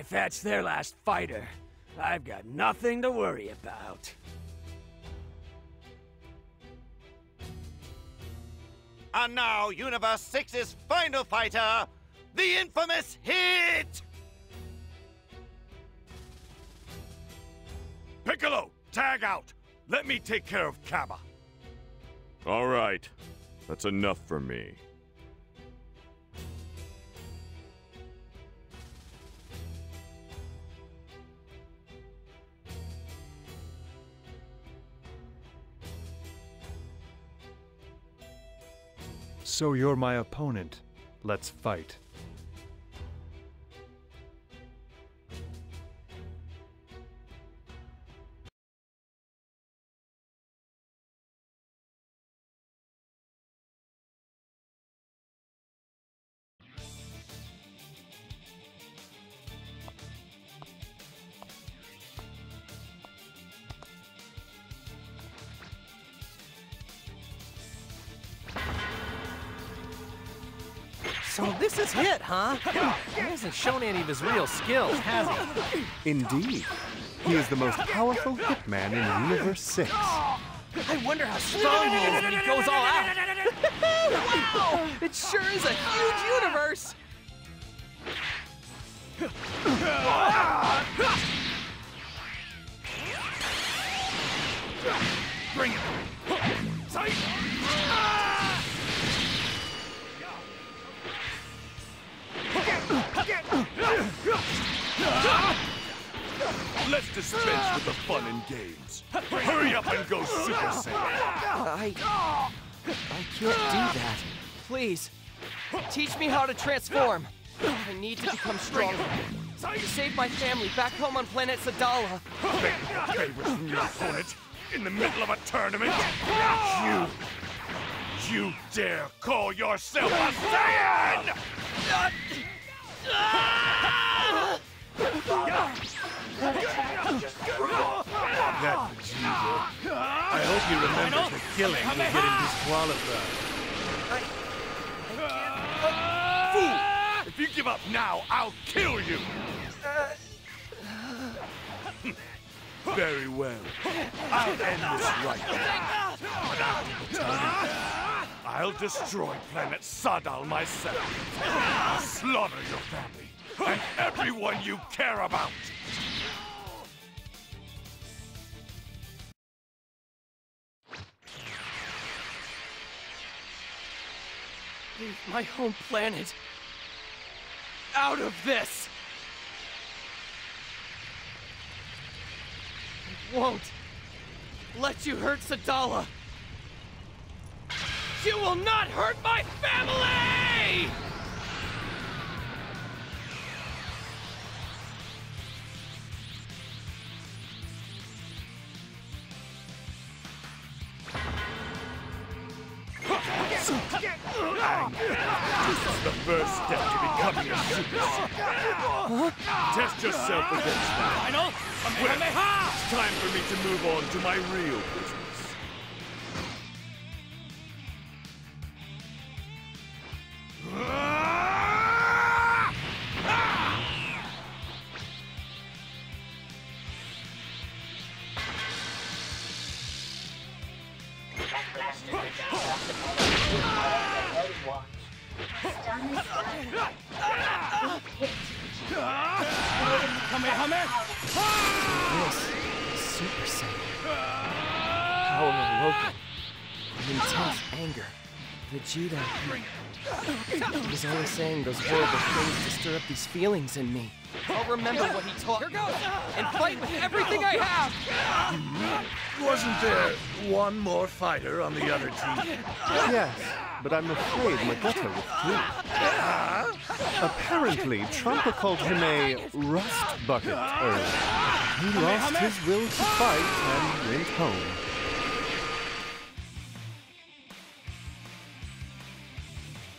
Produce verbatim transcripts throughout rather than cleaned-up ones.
If that's their last fighter, I've got nothing to worry about. And now, Universe six's final fighter, the infamous Hit! Piccolo, tag out! Let me take care of Cabba. All right. That's enough for me. So you're my opponent. Let's fight. So this is Hit, huh? He hasn't shown any of his real skills, has he? Indeed. He is the most powerful hitman in Universe six. I wonder how strong he is when he goes all out. Wow! It sure is a huge universe! Bring it! Tight! Let's dispense with the fun and games. Hurry up and go Super Saiyan. I... I can't do that. Please, teach me how to transform. I need to become stronger. To save my family back home on planet Sadala. Favors from your opponent in the middle of a tournament? You... You dare call yourself a Saiyan! That Vegeta. I hope he remembers the killing will get him disqualified. Fool! If you give up now, I'll kill you! Very well. I'll end this right now. But after the tournament, I'll destroy planet Sadal myself. I'll slaughter your family and everyone you care about. Leave my home planet out of this! I won't let you hurt Sadala! You will not hurt my family! This is the first step to becoming a Super Saiyan. Test yourself against that. Well, it's time for me to move on to my real business. This is Super Saiyan. Power awoken. An intense anger. Vegeta. He was only saying those horrible things to stir up these feelings in me. I'll remember what he taught me and fight with everything I have! Wasn't there one more fighter on the other team? Yes, but I'm afraid Magetta withdrew. Apparently, Trumpa called him a rust bucket earlier. He lost his will to fight and went home.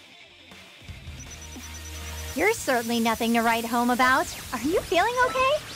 You're certainly nothing to write home about. Are you feeling okay?